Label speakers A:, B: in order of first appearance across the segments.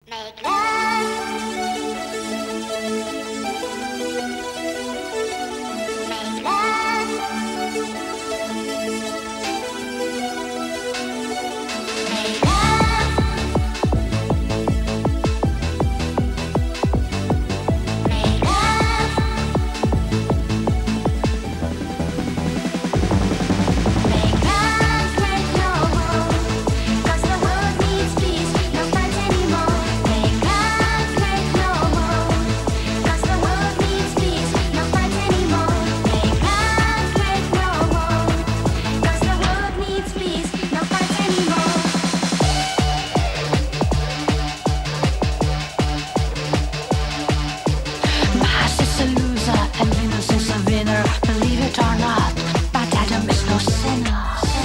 A: Make love. Make love. Make love. Make love. Make love, break no rules, 'cause the world needs peace, no fight anymore. Make love, break no rules, 'cause the world needs peace, no fight anymore. Make love, break no rules, 'cause the world needs peace, no fight anymore.
B: Mars is a loser and Venus is a winner. Believe it or not, but Adam is no sinner.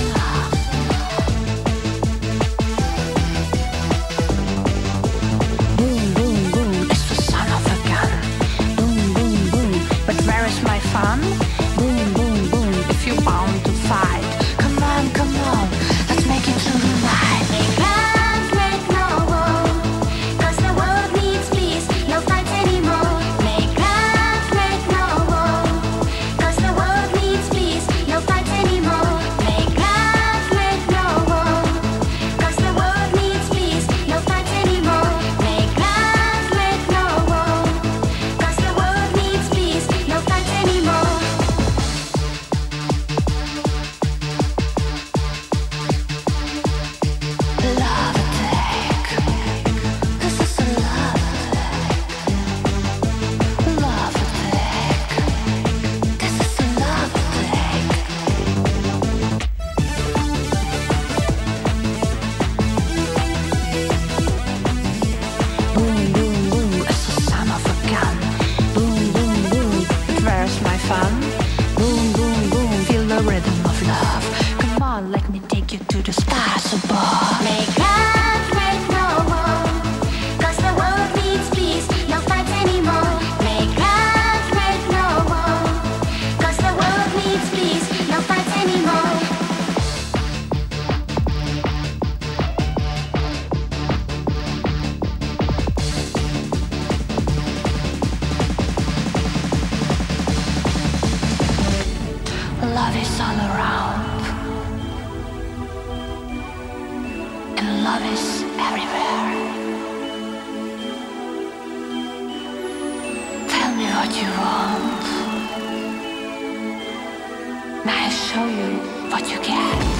B: Boom, boom, boom, it's the son of a gun. Boom, boom, boom, but where is my fun? Boom, boom, boom, if you're bound to fight, come on, let's make it through the night.
A: Make love, break no rules, 'cause the world needs peace, no fight anymore. Make love, break no rules, 'cause the world needs peace, no fight anymore. Make love, break no rules, 'cause the world needs peace, no fight anymore. Make love, break no rules, 'cause the world needs peace, no fight anymore.
B: Love attack. This is a love attack. Love attack. This is a love attack. Boom, boom, boom, it's the son of a gun. Boom, boom, boom, but where's my fun? Boom, boom, boom, feel the rhythm of love. Come on, let me take you to the stars above.
A: Make love, break no rules, 'cause the world needs peace, no fight anymore. Make love, break no rules, 'cause the world needs peace, no fight anymore.
B: Love is all around, and love is everywhere. Tell me what you want, and I'll show you what you get.